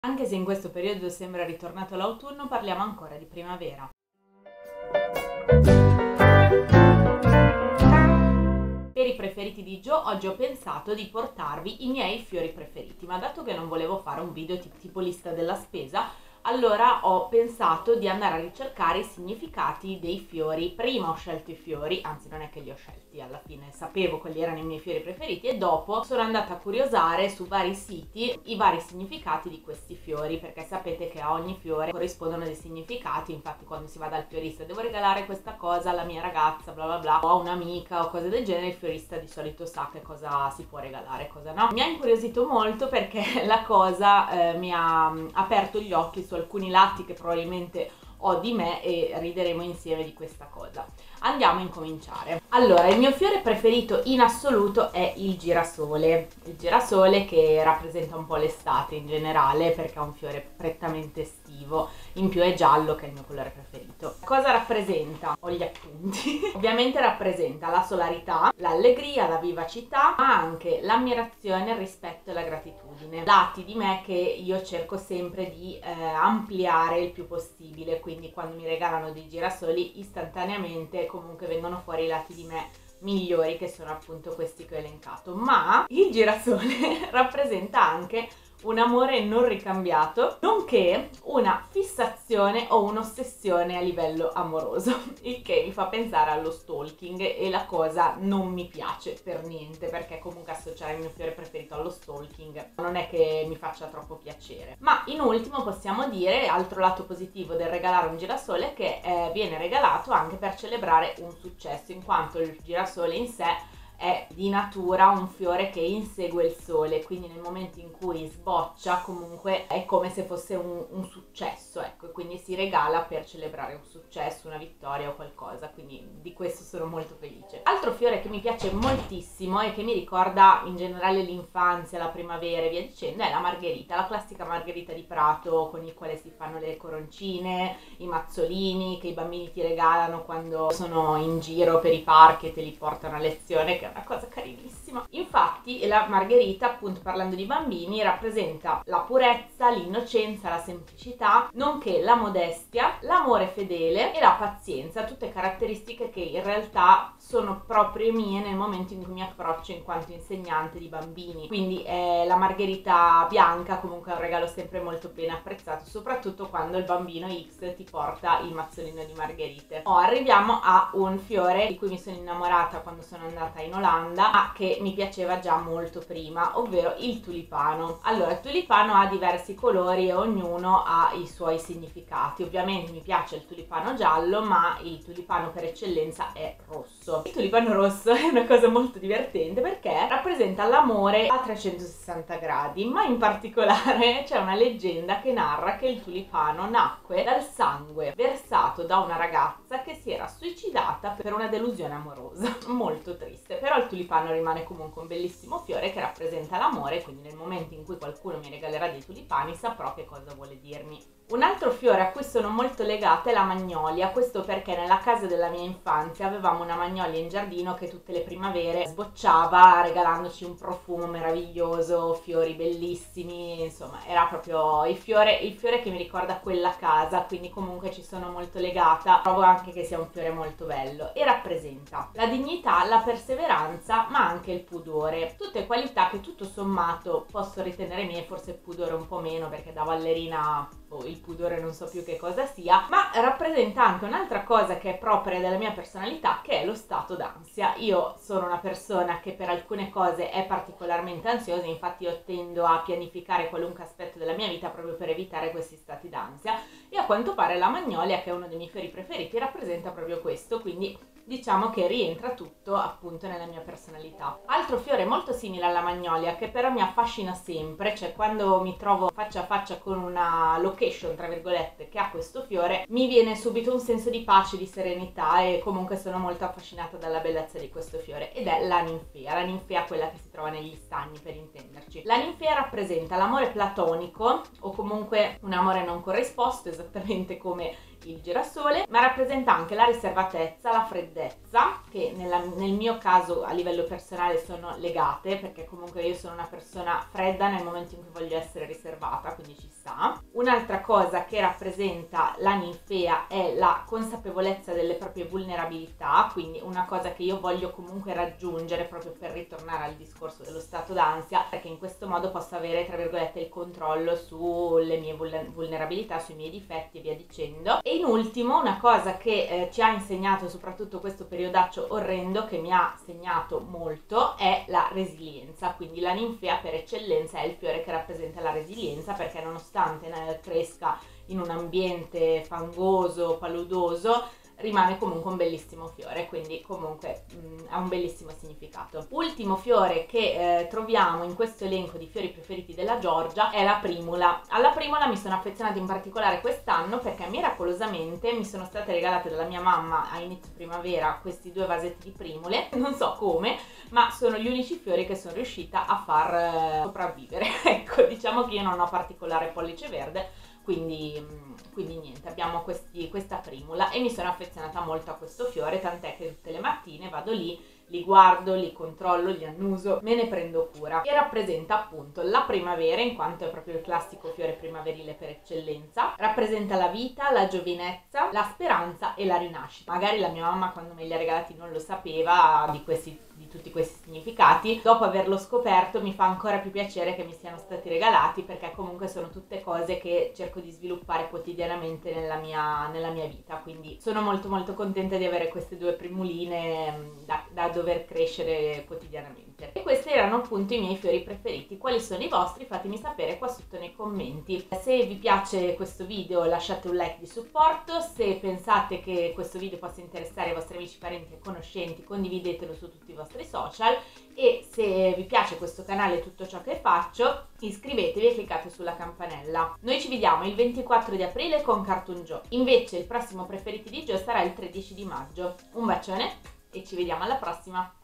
Anche se in questo periodo sembra ritornato l'autunno, parliamo ancora di primavera. Per i preferiti di Gio, oggi ho pensato di portarvi i miei fiori preferiti, ma dato che non volevo fare un video tipo lista della spesa, allora ho pensato di andare a ricercare i significati dei fiori. Prima ho scelto i fiori, anzi non è che li ho scelti, alla fine sapevo quali erano i miei fiori preferiti e dopo sono andata a curiosare su vari siti i vari significati di questi fiori, perché sapete che a ogni fiore corrispondono dei significati. Infatti quando si va dal fiorista, devo regalare questa cosa alla mia ragazza, bla bla bla, o a un'amica o cose del genere, il fiorista di solito sa che cosa si può regalare e cosa no. Mi ha incuriosito molto perché la cosa mi ha aperto gli occhi su alcuni lati che probabilmente ho di me e rideremo insieme di questa cosa. Andiamo a incominciare. Allora, il mio fiore preferito in assoluto è il girasole che rappresenta un po' l'estate in generale, perché è un fiore prettamente estivo, in più è giallo che è il mio colore preferito. Cosa rappresenta? Ho gli appunti. Ovviamente rappresenta la solarità, l'allegria, la vivacità, ma anche l'ammirazione, il rispetto e la gratitudine. Lati di me che io cerco sempre di ampliare il più possibile, quindi quando mi regalano dei girasoli istantaneamente comunque vengono fuori i lati di me migliori, che sono appunto questi che ho elencato. Ma il girasole rappresenta anche un amore non ricambiato, nonché una fissazione o un'ossessione a livello amoroso, il che mi fa pensare allo stalking e la cosa non mi piace per niente, perché comunque associare il mio fiore preferito allo stalking non è che mi faccia troppo piacere. Ma in ultimo possiamo dire, altro lato positivo del regalare un girasole, che viene regalato anche per celebrare un successo, in quanto il girasole in sé è di natura un fiore che insegue il sole, quindi nel momento in cui sboccia comunque è come se fosse un successo, ecco, e quindi si regala per celebrare un successo, una vittoria o qualcosa, quindi di questo sono molto felice. Altro fiore che mi piace moltissimo e che mi ricorda in generale l'infanzia, la primavera e via dicendo è la margherita, la classica margherita di prato con il quale si fanno le coroncine, i mazzolini che i bambini ti regalano quando sono in giro per i parchi e te li portano a lezione, che una cosa carinissima. Infatti la margherita, appunto parlando di bambini, rappresenta la purezza, l'innocenza, la semplicità, nonché la modestia, l'amore fedele e la pazienza, tutte caratteristiche che in realtà sono proprio mie nel momento in cui mi approccio in quanto insegnante di bambini. Quindi la margherita bianca comunque è un regalo sempre molto ben apprezzato, soprattutto quando il bambino X ti porta il mazzolino di margherite. Arriviamo a un fiore di cui mi sono innamorata quando sono andata in Olanda, ma che mi piaceva già molto prima, ovvero il tulipano. Allora, il tulipano ha diversi colori e ognuno ha i suoi significati. Ovviamente mi piace il tulipano giallo, ma il tulipano per eccellenza è rosso. Il tulipano rosso è una cosa molto divertente perché rappresenta l'amore a 360 gradi, ma in particolare c'è una leggenda che narra che il tulipano nacque dal sangue versato da una ragazza che si era suicidata per una delusione amorosa. Molto triste, però il tulipano rimane comunque un bellissimo fiore che rappresenta l'amore, quindi nel momento in cui qualcuno mi regalerà dei tulipani saprò che cosa vuole dirmi. Un altro fiore a cui sono molto legata è la magnolia, questo perché nella casa della mia infanzia avevamo una magnolia in giardino che tutte le primavere sbocciava regalandoci un profumo meraviglioso, fiori bellissimi, insomma era proprio il fiore che mi ricorda quella casa, quindi comunque ci sono molto legata. Trovo anche che sia un fiore molto bello e rappresenta la dignità, la perseveranza, ma anche il pudore, tutte qualità che tutto sommato posso ritenere mie, forse il pudore un po' meno perché da ballerina il pudore non so più che cosa sia, ma rappresenta anche un'altra cosa che è propria della mia personalità, che è lo stato d'ansia. Io sono una persona che per alcune cose è particolarmente ansiosa, infatti io tendo a pianificare qualunque aspetto della mia vita proprio per evitare questi stati d'ansia, e a quanto pare la magnolia, che è uno dei miei fiori preferiti, rappresenta proprio questo, quindi diciamo che rientra tutto appunto nella mia personalità. Altro fiore molto simile alla magnolia che però mi affascina sempre, cioè quando mi trovo faccia a faccia con una location tra virgolette che ha questo fiore, mi viene subito un senso di pace, di serenità, e comunque sono molto affascinata dalla bellezza di questo fiore, ed è la ninfea quella che si trova negli stagni, per intenderci. La ninfea rappresenta l'amore platonico o comunque un amore non corrisposto, esattamente come il girasole, ma rappresenta anche la riservatezza, la freddezza, che nel mio caso a livello personale sono legate, perché comunque io sono una persona fredda nel momento in cui voglio essere riservata, quindi ci sta. Un'altra cosa che rappresenta la ninfea è la consapevolezza delle proprie vulnerabilità, quindi una cosa che io voglio comunque raggiungere proprio per ritornare al discorso dello stato d'ansia, perché in questo modo posso avere, tra virgolette, il controllo sulle mie vulnerabilità, sui miei difetti e via dicendo. E in ultimo, una cosa che ci ha insegnato soprattutto questo periodaccio orrendo, che mi ha segnato molto, è la resilienza. Quindi la ninfea per eccellenza è il fiore che rappresenta la resilienza, perché nonostante cresca in un ambiente fangoso, paludoso, rimane comunque un bellissimo fiore, quindi comunque ha un bellissimo significato. Ultimo fiore che troviamo in questo elenco di fiori preferiti della Giorgia è la primula. Alla primula mi sono affezionata in particolare quest'anno perché miracolosamente mi sono state regalate dalla mia mamma a inizio primavera questi 2 vasetti di primule, non so come, ma sono gli unici fiori che sono riuscita a far sopravvivere. Ecco, diciamo che io non ho particolare pollice verde, quindi niente, abbiamo questa primula e mi sono affezionata molto a questo fiore, tant'è che tutte le mattine vado lì, li guardo, li controllo, li annuso, me ne prendo cura. E rappresenta appunto la primavera, in quanto è proprio il classico fiore primaverile per eccellenza. Rappresenta la vita, la giovinezza, la speranza e la rinascita. Magari la mia mamma, quando me li ha regalati, non lo sapeva di tutti questi significati. Dopo averlo scoperto mi fa ancora più piacere che mi siano stati regalati, perché comunque sono tutte cose che cerco di sviluppare quotidianamente nella mia vita, quindi sono molto molto contenta di avere queste 2 primuline da dover crescere quotidianamente. E questi erano appunto i miei fiori preferiti. Quali sono i vostri? Fatemi sapere qua sotto nei commenti. Se vi piace questo video lasciate un like di supporto, se pensate che questo video possa interessare i vostri amici, parenti e conoscenti, condividetelo su tutti i vostri social, e se vi piace questo canale e tutto ciò che faccio, iscrivetevi e cliccate sulla campanella. Noi ci vediamo il 24 di aprile con Cartoon Joe, invece il prossimo Preferiti di Joe sarà il 13 di maggio. Un bacione e ci vediamo alla prossima!